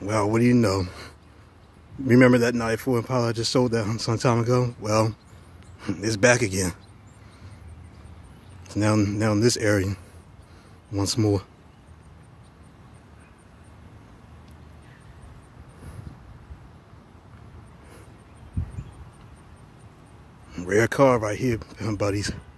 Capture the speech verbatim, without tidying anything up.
Well, what do you know? Remember that ninety-four Impala I just sold that some time ago? Well, it's back again. It's now, now in this area once more. Rare car right here, buddies.